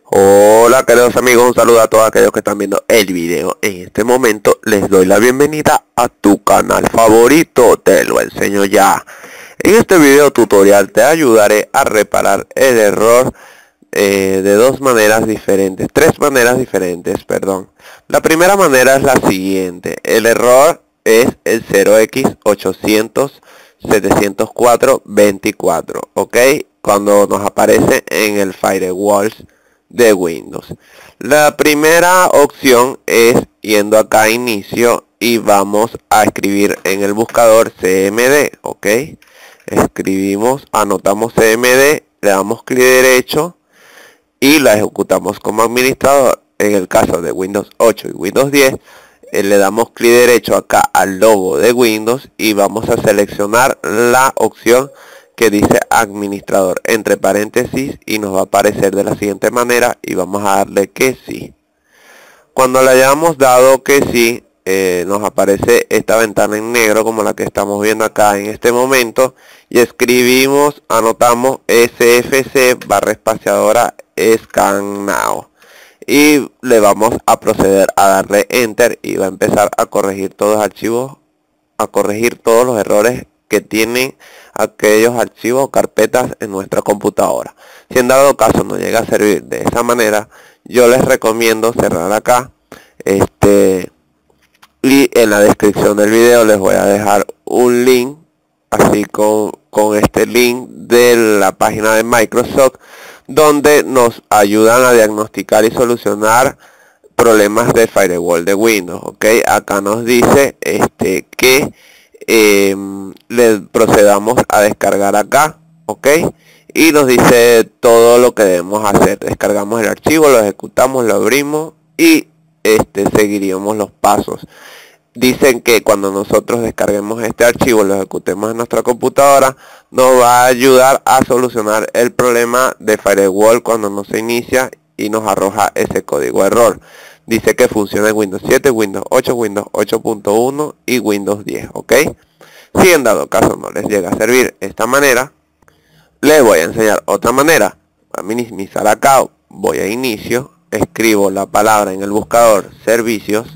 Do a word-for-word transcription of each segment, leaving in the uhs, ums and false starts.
Hola queridos amigos, un saludo a todos aquellos que están viendo el video. En este momento les doy la bienvenida a tu canal favorito, te lo enseño ya. En este video tutorial te ayudaré a reparar el error eh, de dos maneras diferentes, tres maneras diferentes, perdón. La primera manera es la siguiente, el error es el cero equis ochocientos setecientos cuatro veinticuatro, ok, cuando nos aparece en el firewall de Windows. La primera opción es yendo acá a inicio y vamos a escribir en el buscador C M D, ok, escribimos, anotamos C M D, le damos clic derecho y la ejecutamos como administrador. En el caso de Windows ocho y Windows diez, eh, le damos clic derecho acá al logo de Windows y vamos a seleccionar la opción que dice administrador entre paréntesis y nos va a aparecer de la siguiente manera y vamos a darle que sí. Cuando le hayamos dado que sí, eh, nos aparece esta ventana en negro como la que estamos viendo acá en este momento y escribimos, anotamos sfc barra espaciadora scan now y le vamos a proceder a darle enter y va a empezar a corregir todos los archivos, a corregir todos los errores que tienen aquellos archivos o carpetas en nuestra computadora. Si en dado caso no llega a servir de esa manera, yo les recomiendo cerrar acá este y en la descripción del video les voy a dejar un link así con, con este link de la página de Microsoft donde nos ayudan a diagnosticar y solucionar problemas de firewall de Windows, ok. Acá nos dice este que eh, le procedamos a descargar acá, ok, y nos dice todo lo que debemos hacer. Descargamos el archivo, lo ejecutamos, lo abrimos y este seguiríamos los pasos. Dicen que cuando nosotros descarguemos este archivo, lo ejecutemos en nuestra computadora, nos va a ayudar a solucionar el problema de firewall cuando no se inicia y nos arroja ese código error. Dice que funciona en Windows siete, Windows ocho, Windows ocho punto uno y Windows diez, ok. Si en dado caso no les llega a servir esta manera, les voy a enseñar otra manera. A minimizar acá, voy a inicio, escribo la palabra en el buscador servicios,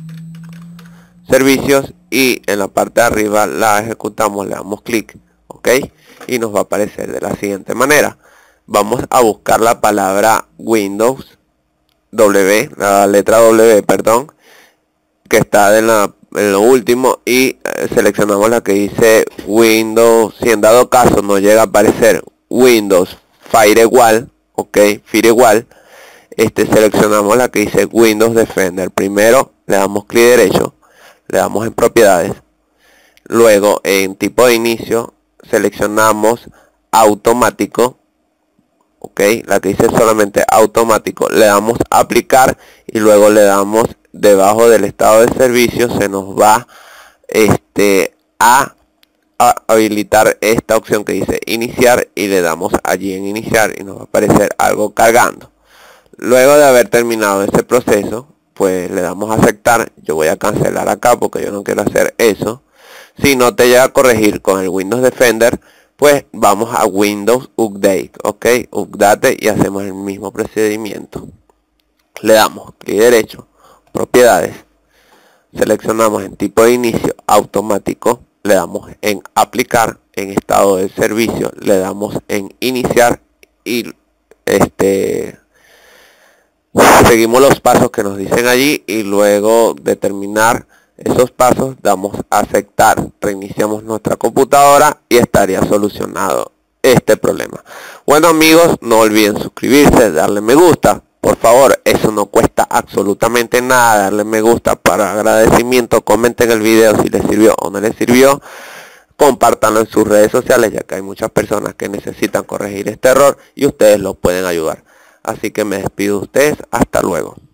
servicios y en la parte de arriba la ejecutamos, le damos clic, ok, y nos va a aparecer de la siguiente manera. Vamos a buscar la palabra Windows W, la letra W, perdón, que está en, la, en lo último y eh, seleccionamos la que dice Windows. Si en dado caso no llega a aparecer Windows Firewall, ok, Firewall, este, seleccionamos la que dice Windows Defender. Primero le damos clic derecho, le damos en propiedades, luego en tipo de inicio seleccionamos automático, ok, la que dice solamente automático, le damos a aplicar y luego le damos debajo del estado de servicio, se nos va este a, a habilitar esta opción que dice iniciar y le damos allí en iniciar y nos va a aparecer algo cargando. Luego de haber terminado este proceso, pues le damos a aceptar. Yo voy a cancelar acá porque yo no quiero hacer eso. Si no te llega a corregir con el Windows Defender, pues vamos a Windows Update, ok, update y hacemos el mismo procedimiento. Le damos clic derecho, propiedades, seleccionamos en tipo de inicio automático, le damos en aplicar, en estado de servicio le damos en iniciar y este seguimos los pasos que nos dicen allí y luego de terminar esos pasos damos a aceptar, reiniciamos nuestra computadora y estaría solucionado este problema. Bueno amigos, no olviden suscribirse, darle me gusta, por favor, eso no cuesta absolutamente nada, darle me gusta para agradecimiento, comenten el video si les sirvió o no les sirvió, compártanlo en sus redes sociales ya que hay muchas personas que necesitan corregir este error y ustedes los pueden ayudar. Así que me despido de ustedes, hasta luego.